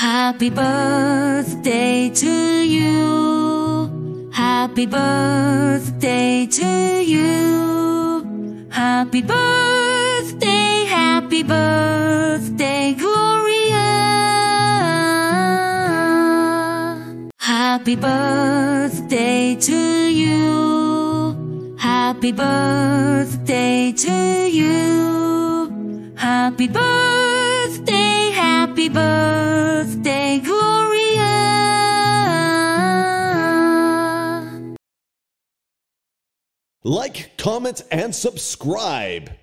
Happy birthday to you. Happy birthday to you. Happy birthday, Gloria. Happy birthday to you. Happy birthday to you. Happy birthday, Gloria. Like, comment, and subscribe.